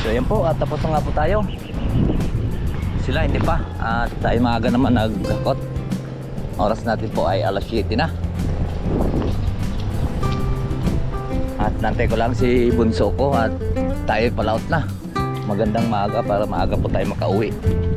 So yan po, at tapos na nga po tayo. Sila hindi pa, at tayo maaga naman nagkakot. Oras natin po ay alas 7 na. At nantay ko lang si bunso ko at tayo palaot na. Magandang maaga para maaga po tayo makauwi.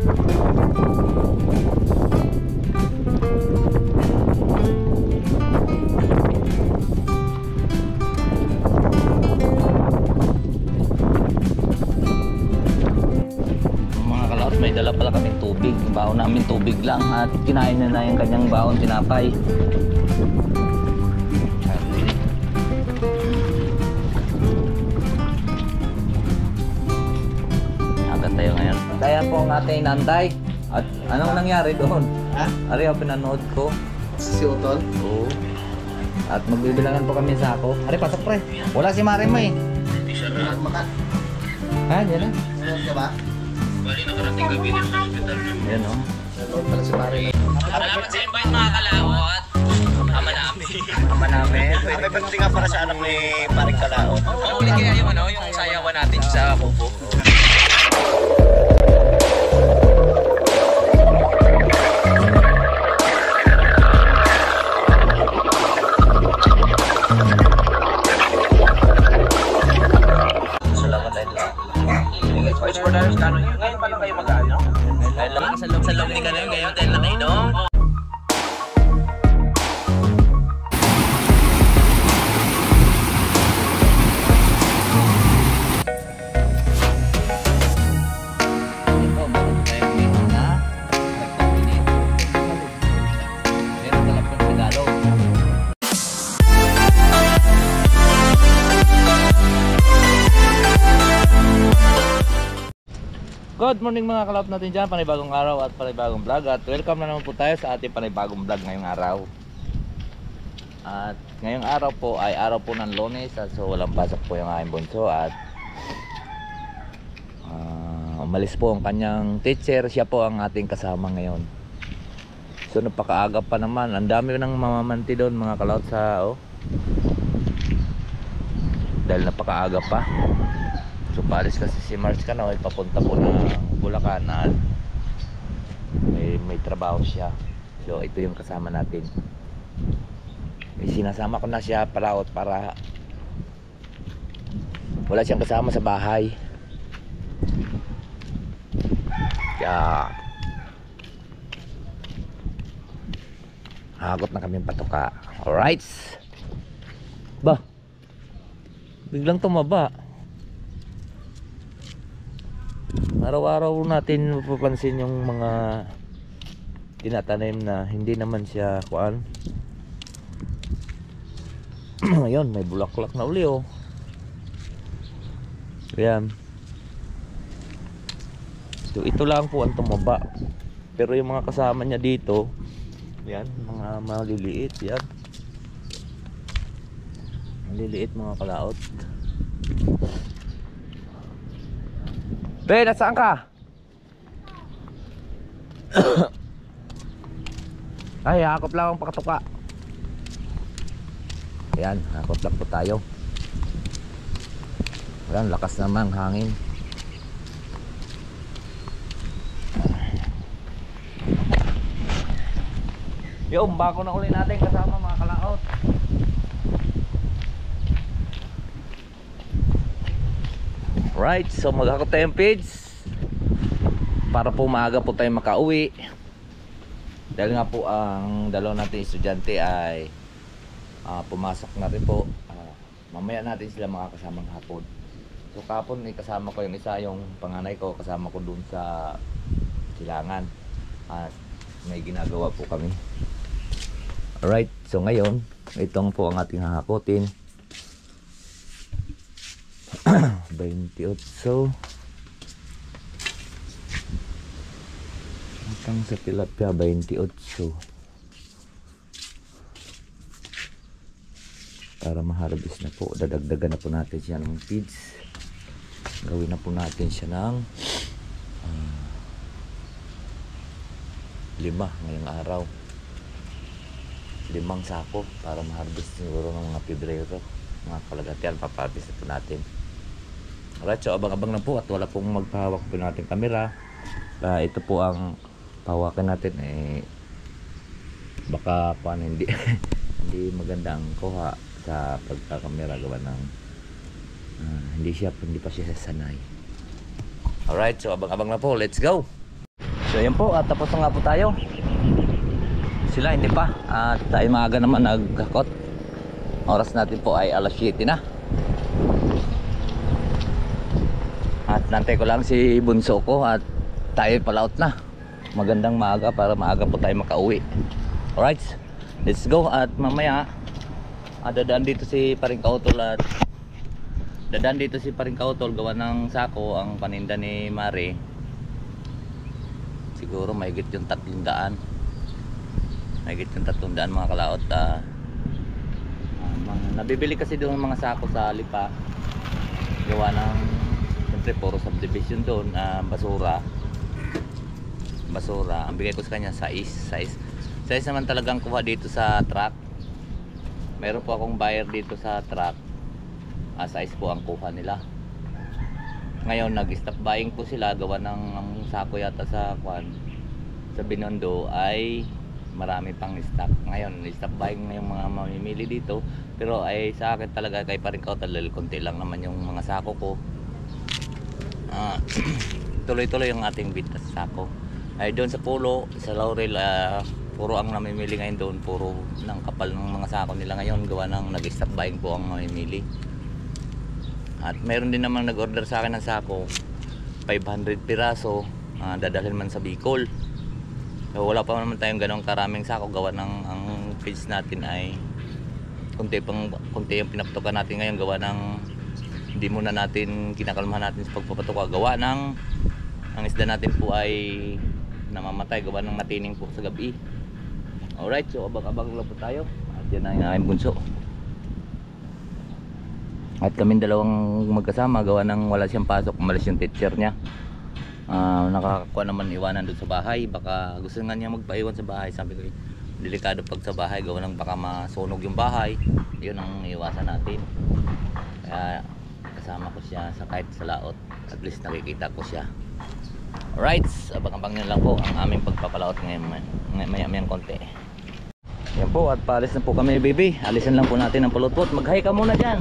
May dala pala kaming tubig. Yung baon namin tubig lang at kinain na yung kanyang baon tinapay. Agad tayo ngayon. Kaya po ang ating nantay. At anong nangyari doon? Ha? Ari ang pinanood ko. Si Utol? Oo. At magbibilangan po kami sa ako. Ari, pasok pre. Wala si Mare mo eh. Makan. Ha? Yan na. Ano ka ba? Bali nakarating gabi din sa hospital. Yan o. Salamat pala si Mare. Salamat sa invite mga kalawot. Ama namin. Ama namin. May pagdating nga para sa anak ni Paring Kalao. Uli kaya yung ano, yung sayawan natin sa Kubo. Salamat tayo lang. Vice for Darius Cano. Ngayon pa lang kayo mag-ano? Ngayon lang sa loob ni Cano. Ngayon tayo lang kayo, no? Ito, meron tayong mesa na nagpapinit. Meron talagang Tagalog. Good morning mga kalap natin dyan, panibagong araw at panibagong vlog. At welcome na naman po tayo sa ating panibagong vlog ngayong araw. At ngayong araw po ay araw po ng Lunes. So walang pasok po yung aking bunso. At umalis po ang kanyang teacher. Siya po ang ating kasama ngayon. So napakaaga pa naman. Ang dami ng mamamanti doon mga kalap sa dahil napakaaga pa. So paalis kasi si Mars Canoy papunta po ng Bulacan at may trabaho siya. So ito yung kasama natin. Sinasama ko na siya palaot para wala siyang kasama sa bahay. Kaya hagot na kaming patuka. Alright. Ba, biglang tumaba. Araw-araw natin mapapansin yung mga tinatanim na hindi naman siya kuan. Ayun, may bulaklak na uli oh. Ayan. So ito lang po ang tumaba. Pero yung mga kasama niya dito, yan, mga maliliit yan. Maliliit mga kalaot. Be, nasaan ka? Ay, hakot lang ang pakatuka. Ayan, hakot lang po tayo. Ayan, lakas naman hangin. Yung bako na uli natin kasama mga kalaot. Right, so mag-hakot tayong feeds para po maaga po tayo makauwi. Dahil nga po ang dalawa natin estudyante ay pumasok na rin po. Mamaya natin sila makakasamang hapon. So kapon kasama ko yung isa, yung panganay ko kasama ko dun sa silangan. At may ginagawa po kami. Alright, so ngayon itong po ang ating hahakotin. 28 hanggang sa tilapia 28 para ma-harvest na po. Dadagdagan na po natin siya ng feeds. Gawin na po natin siya ng 5 ngayong araw. 5 sako para ma-harvest siguro ng mga Pebrero. Mga kalagatian, paparvest na po natin. Alright, so abang-abang na po at wala pong magpahawak po natin camera. Ito po ang pahawakan natin baka hindi hindi magandang kuha sa pagkakamera gawa ng hindi pa siya sanay. Alright, so abang-abang na po, let's go. So yan po, at tapos na nga po tayo. Sila hindi pa, at tayo maaga naman nagkakot. Oras natin po ay alas 7 na. At nantay ko lang si bunso ko at tayo palaot na. Magandang maaga para maaga po tayo makauwi. Alright, let's go. At mamaya dadaan dito si Paring Kautol gawa ng sako ang paninda ni Mare. Siguro mahigit yung 300. Mahigit yung 300 mga kalaot. Nabibili kasi doon mga sako sa Lipa gawa ng puro subdivision doon, basura. Ang bigay ko sa kanya size naman talagang kuha dito sa truck. Meron po akong buyer dito sa truck, size po ang kuha nila. Ngayon nag-stop buying po sila gawa ng ang sako yata sa Binondo ay marami pang stock. Ngayon stop buying na yung mga mamimili dito, pero ay sa akin talaga kay Paring Kautol, konti lang naman yung mga sako ko. Tuloy-tuloy yung ating bintas sako. Ay doon sa Pulo, sa Laurel, puro ang namimili ngayon doon, puro ng kapal ng mga sako nila ngayon gawa ng nag-stop buying po ang mamimili. At mayroon din naman nag-order sa akin ng sako, 500 piraso, dadalhin man sa Bicol. So wala pa naman tayong ganong karaming sako gawa ng ang page natin ay kunti yung pinapatukan natin ngayon gawa ng hindi muna natin kinakalmahan natin sa pagpapatuka gawa ng ang isda natin po ay namamatay gawa ng matining po sa gabi. Alright, so abang-abang lang po tayo. At yan ang aking bunso. At kaming dalawang magkasama gawa ng wala siyang pasok, umalis yung teacher niya. Nakakakuha naman iwanan doon sa bahay, baka gusto nga niya magpaiwan sa bahay. Sabi ko delikado pag sa bahay gawa ng baka masunog yung bahay. Yun ang iwasan natin. Kaya kasama ko siya sa kahit sa laot, at least nakikita ko siya. Alright, abang-abang nyo lang po ang aming pagpapalaot ngayon maya-mayang konti. Yan po, at paalis na po kami baby. Alisan lang po natin ang pulot-pulot. Mag-hi ka muna dyan.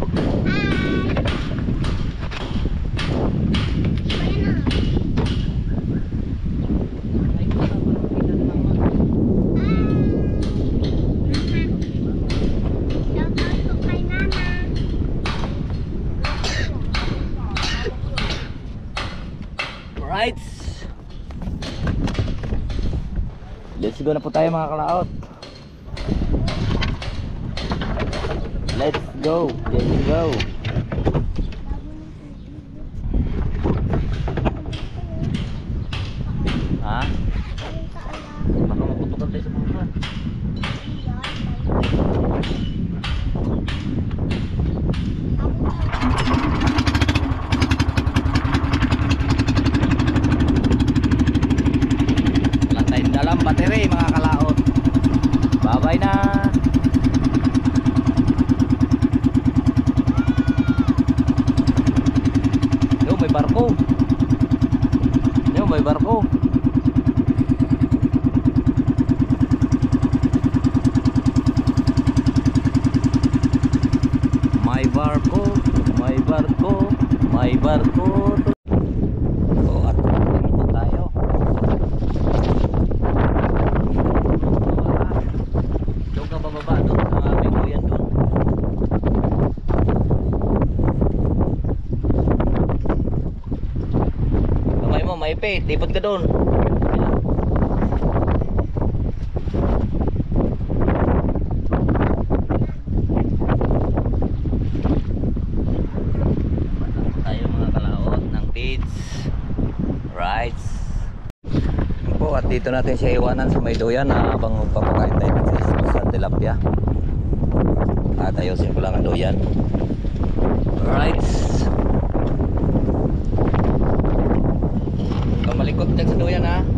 Alright, let's go na po tayo mga kalaot. Let's go. Ha? Baka maputukan tayo sa pangkuhan. Dalam bateri mga kalaot. Bye-bye na. May barko. May barko. May barko. At dito tayo. Doon ka bababa doon sa aming kuyan doon. Kamay mo, maipit. Ipot ka doon. Tayo mga kalaot ng tids. Right. Po, at dito natin siya iwanan sa may doyan habang magpapakain tayo sa tilapia. At ayusin ko lang ang doyan. Right. Malikot dyan sa doyan ha.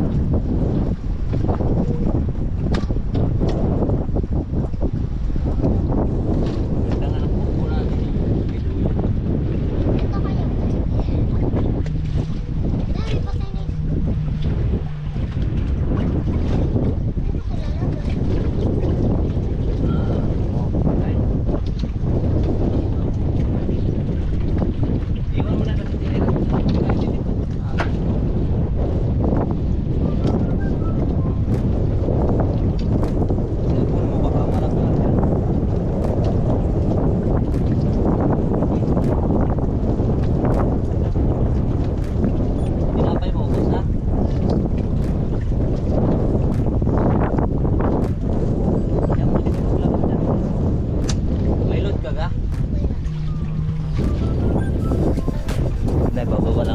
Ganda nga ng pupo natin.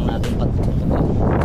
lang natin patutuka.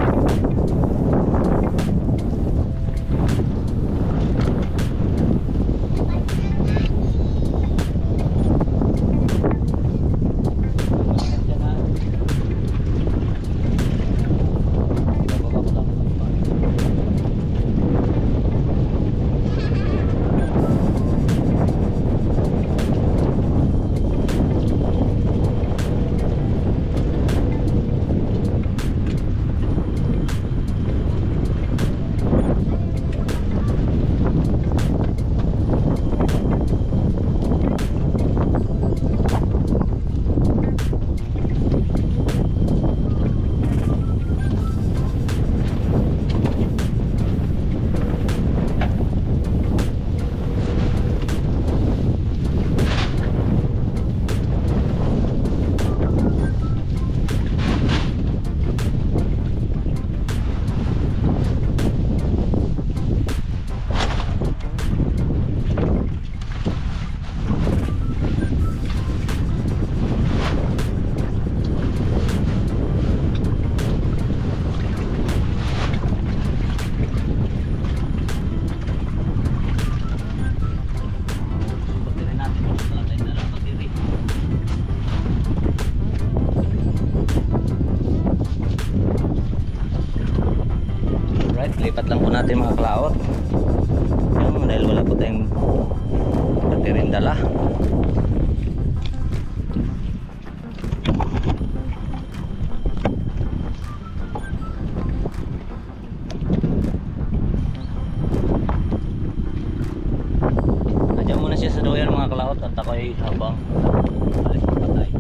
Lipat lang po natin mga klaot. Yan, dahil wala po tayong batirin dala. Nandiyan muna siya sa doyan mga klaot at ako ay habang alis ng patay.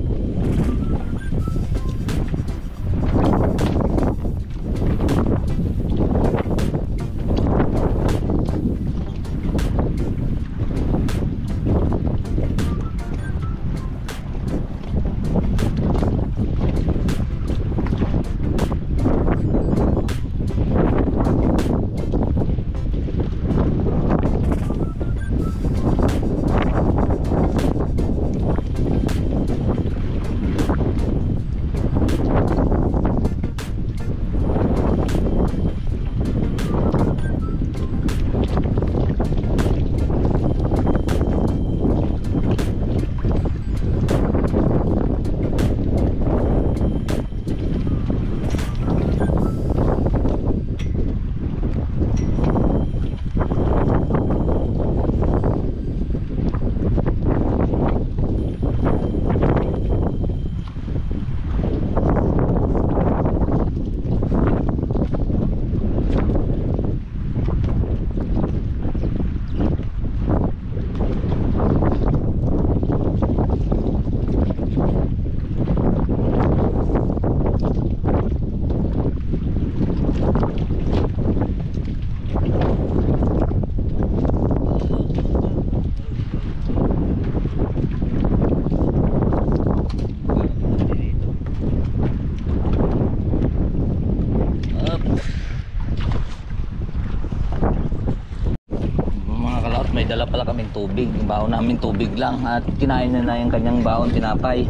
May dala pala kaming tubig. Yung baon namin tubig lang at kinain na yung kanyang baon tinapay.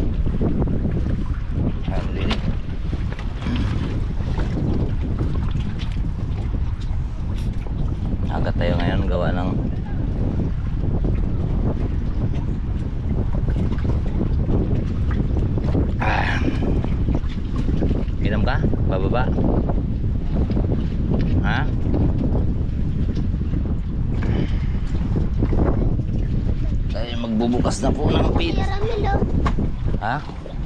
Agad tayo ngayon gawa ng inom ka? Bababa? Ha? Tayo magbubukas na po ng pit. Ha?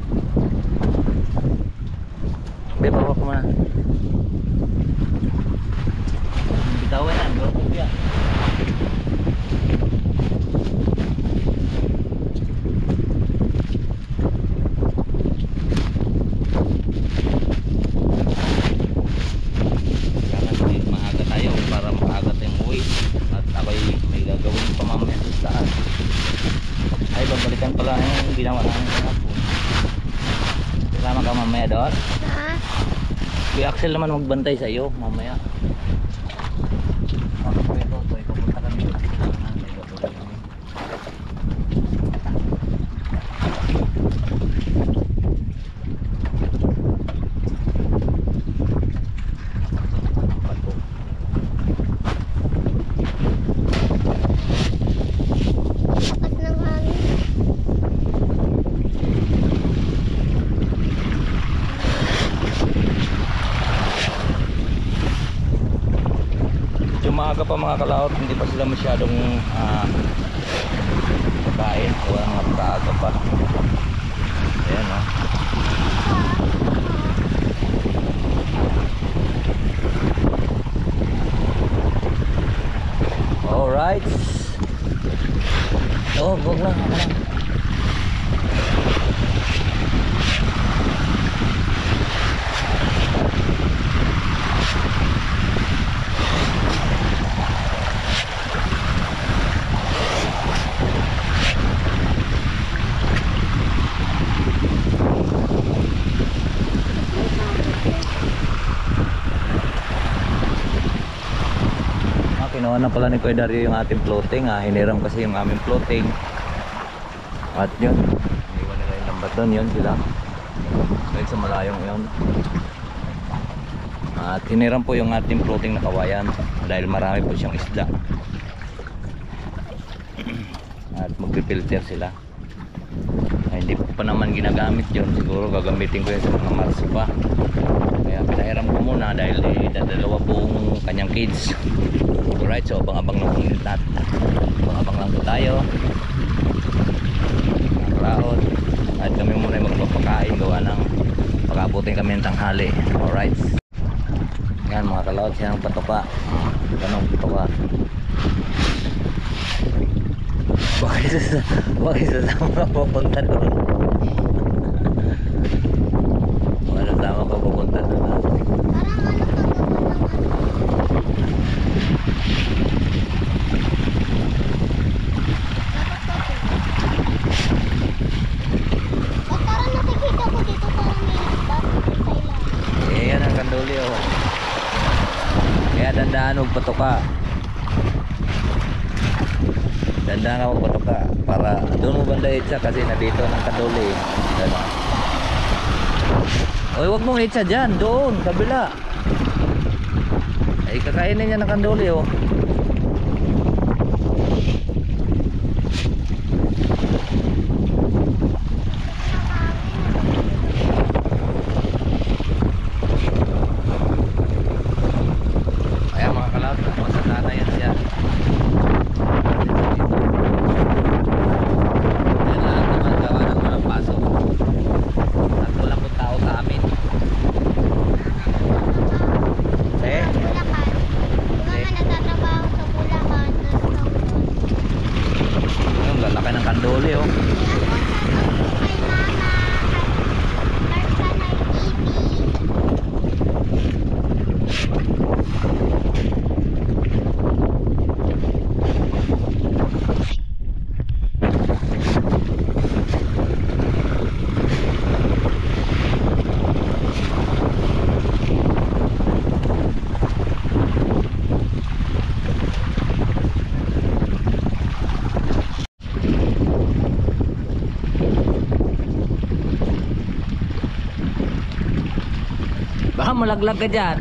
Beba ko muna. Bitawan yan, bawa po yan. Ginawa namin kahapon. Kasama ka mamaya doon? Ha? Si Axel naman magbantay sa iyo mamaya. Pupunta kami. maaga pa mga kalaot, hindi pa sila masyadong kain. Wala nga pagkaaga pa. Ayan o. Alright. Oh, wag lang, wag lang. Kinuha na pala ni Kuya Dario yung ating floating. Hiniram kasi yung aming floating. At yun, iniwan nila yung lambat doon. Yun sila kahit sa malayong yun. At hiniram po yung ating floating na kawayan dahil marami po siyang isda. At magpipilter sila. Hindi po pa naman ginagamit yun. Siguro gagamitin ko yun sa mga marso pa. Kaya pinahiram ko muna dahil dadalawa pong kanyang kids. Alright, so abang-abang lang po natin. Abang-abang lang po tayo. Raot. At kami muna yung magpapakain. Gawa ng pag-abutin kami ng tanghali. Alright. Yan mga kalaot, siya ang patoka. Ganong patoka. Bakit sasama pupunta doon? Bakit sasama pa pupunta doon? Parang nakikita ko dito parang may isda sa ilalim. Eh, yan ang kanduli oh. Kaya dandaan huwag patoka. Dandaan ka huwag patoka. Para doon mo banda itsa kasi nandito ng kanduli. Gano'n. Oy, huwag mong itsa dyan. Doon, kabila. Ay, kakainin niya ng kanduli oh. Ayan mga kalab, masasana yan siya. Yan lahat naman gawa ng walang pasok. At wala pong tao sa amin. Eh? Bulacan. Di ba nga nagtatrabaho sa Bulacan? Yung lalaki ng kanduli oh. Kay Mama. Arkanay TV. Baka malaglag ka dyan.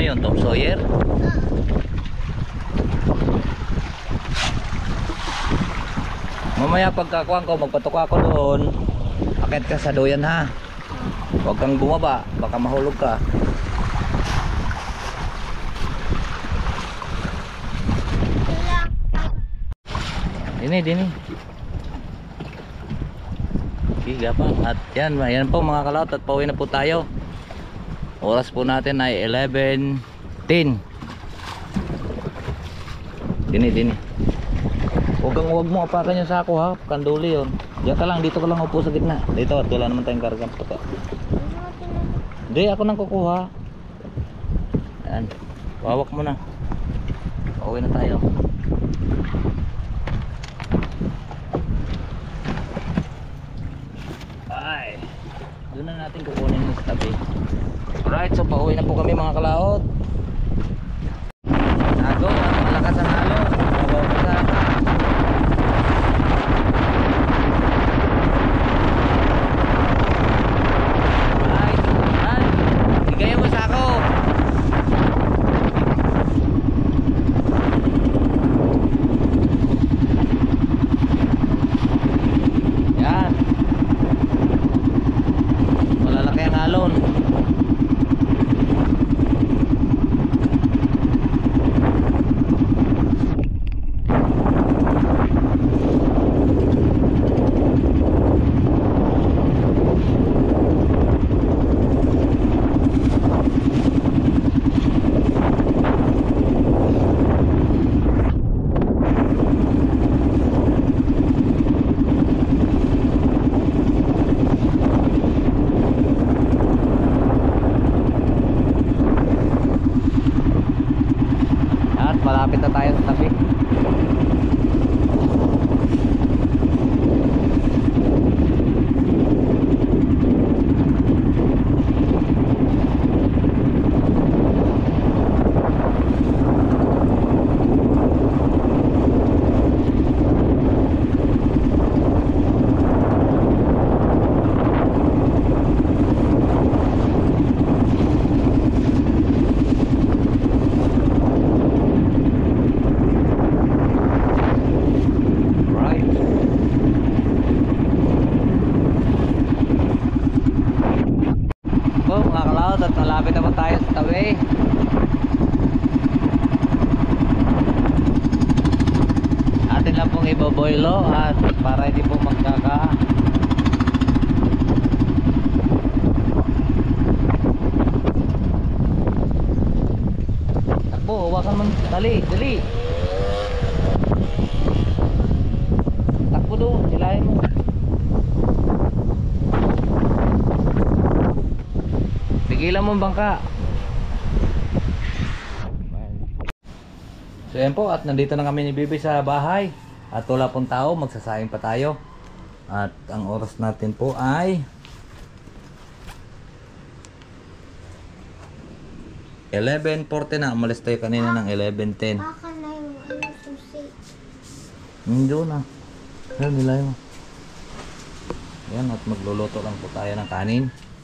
yun? Tom Sawyer? Mamaya pagkakuhan ko, magpatok ako doon. Akit ka sa doyan ha. Huwag kang bumaba, baka mahulog ka. Dini. Okay, gapang. At yan po mga kalaot, at pauwi na po tayo. Oras po natin ay 11:10. Dini. Huwag mo apakan yung sako ha, kanduli yun. Diyan ka lang, dito ka lang upo sa gitna. Dito at wala naman tayong karga. Hindi, ako nang kukuha. Ayan, wawak mo na. Pauwi na tayo. Ay, doon na natin kukunin yung tabi. Alright, so pauwi na po kami mga kalaot. Nago, malakas ang halo. Malapit na tayo sa tabi. At malapit naman tayo sa tabi. Atin lang pong iboboilo at para hindi po magkaka takbo, hawakan mo. Dali takbo doon, hilahin mo. Pigilan mo ang bangka. So yan po, at nandito na kami ni Bibi sa bahay. At wala pong tao, magsasayang pa tayo. At ang oras natin po ay 11:40 na. Umalis tayo kanina ng 11:10. Baka na yung susi. Hindi na. Ayan, nilay mo. Yan, at magluluto lang po tayo ng kanin.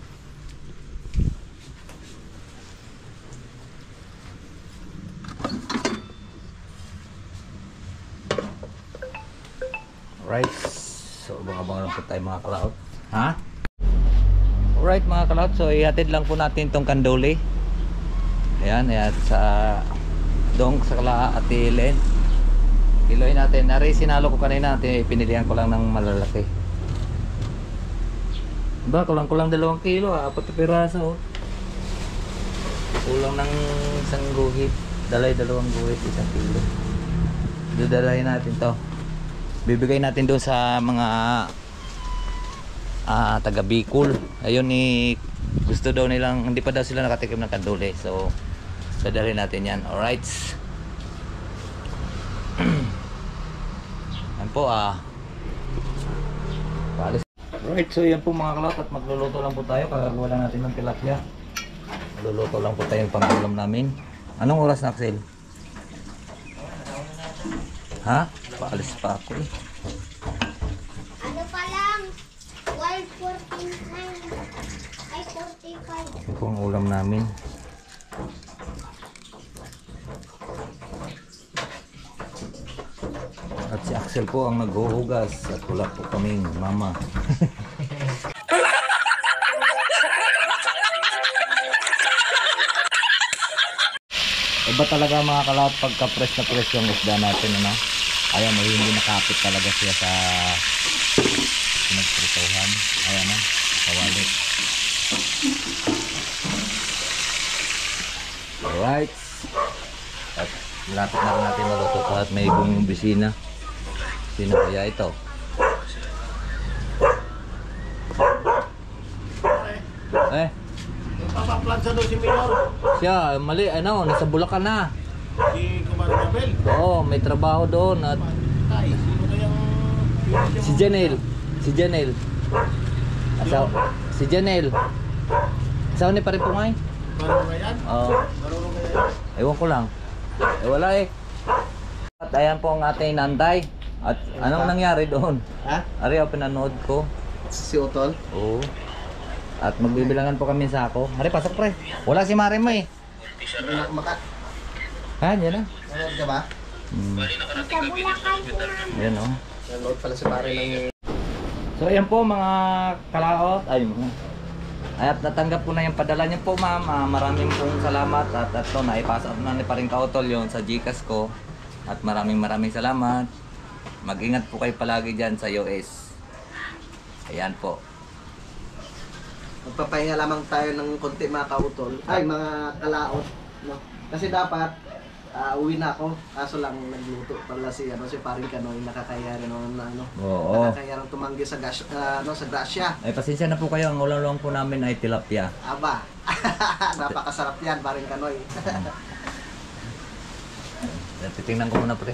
Alright, so baka lang po tayo mga kalaot. Ha? Alright mga kalaot, so ihatid lang po natin itong kanduli. Ayan, sa dong sa kala Ate Len. Kiloin natin. Nari sinalo ko kanina, pinilihan ko lang ng malalaki. Diba, kulang 2 kilo, 4 piraso. Kulang ng isang guhit. Dalay 2 guhit, 1 kilo. Dudalahin natin to. Bibigay natin doon sa mga taga Bicol. Ayun, gusto daw nilang, hindi pa daw sila nakatikim ng kanduli. So dadalhin natin yan. Alright. Yan po paalis. Alright, so yan po mga kalot, at magluluto lang po tayo. Kagagawa lang natin ng tilapia. Magluluto lang po tayo ng pang-ulam namin. Anong oras na, Axel? Ha? Paalis pa ako eh. Ano pa lang? 12:49. Ay, 45. Ito po ang ulam namin. Axel po ang naghuhugas at wala po kaming mama. Iba talaga mga kalaot pagka press na press yung isda natin, ano? Ayan, may hindi nakapit talaga siya sa pinagpritohan. Ayan na, kawali. Alright. At malapit na rin natin maluto at may ibong bisina. Sino kaya ito? Eh? Papaplan sa doon si Minor. Siya, mali, ano, nasa Bulacan na. Si Commander Mabel. Oo, may trabaho doon at Tay, sino kayang... si Janel. Si Janel. Si Janel. Asawa ni pare Pungay? Marunong nga yan? Oo. Marunong nga yan? Ewan ko lang. Eh wala eh. At ayan po ang ating nantay. At anong nangyari doon? Ha? Ari ang pinanood ko. Si Otol? Oo. At magbibilangan po kami sa ako. Ari, pasok pre. Wala si Mare mo eh. Makat. Ha, yan na. Nanood ka ba? Sa Bulacan si Mama. Yan o. Nanood pala si pare ng... So ayan po mga kalaot. Ay mga. At natanggap ko na yung padala niyo po ma'am. Maraming pong salamat. At ito, naipasa na ni Paring Kautol yun sa Gcash ko. At maraming salamat. Mag-ingat po kayo palagi dyan sa US. Ayan po. Magpapahinga lamang tayo ng konti mga kautol. Ay, mga kalaot. No? Kasi dapat, uwi na ako. Kaso lang nagluto pala si Paring Kanoy. Nakakaya rin ano. Oo. Nakakaya rin tumanggi sa sa Gracia. Ay pasensya na po kayo. Ang ulang po namin ay tilapia. Aba, napakasarap yan, Paring Kanoy. Titingnan ko muna pre.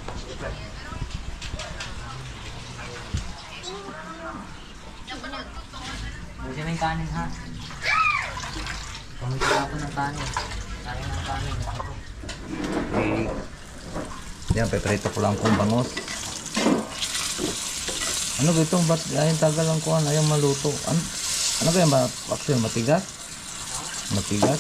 Busin na yung kanin ha. Pumita ako ng kanin. Kanin ng kanin. Yan, peprito ko lang kung bangos. Ano ba ito? Ba't ayun tagal lang ko? Ayaw maluto. Ano kaya ba? Actually, matigas? Matigas?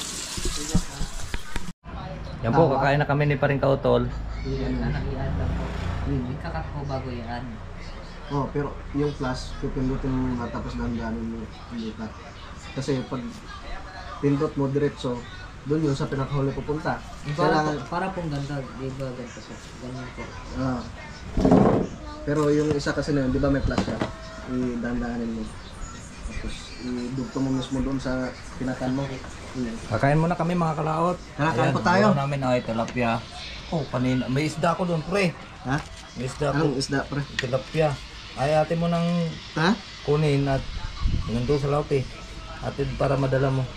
Yan po, kakain na kami ni Paring Kautol. Anak iyan lang po. Ikakat ko bago yan. Oh, pero yung flash, pipindutin mo nga tapos dandanin mo lipat. Kasi pag pindot mo diretso, doon yun sa pinakahuli pupunta. Para pong ganda, di ba ganito po? Ganyan po. Ah. Pero yung isa kasi na yun, di ba may flash siya? I-dandanin mo. Tapos idugto mo mismo doon sa pinakan mo. Kakain muna kami mga kalaot. Kakain Ayan, po tayo. ulam namin ay tilapia. Oh, kanina. May isda ko doon pre. Ha? May isda ko. Anong isda, pre? Tilapia. Ay ate mo nang Ha? kunin at nandun sa laot eh. Atid para madala mo.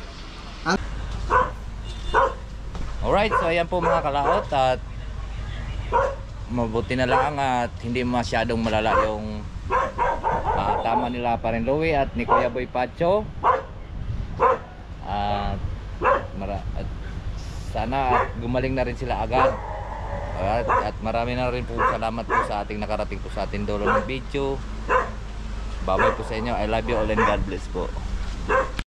Alright, so ayan po mga kalaot at mabuti na lang at hindi masyadong malala yung tama nila pa rin Louie at ni Kuya Boy Pacho. At sana at gumaling na rin sila agad. At marami na rin po salamat po sa ating nakarating po sa ating dulo ng video. Babay po sa inyo. I love you all and God bless po.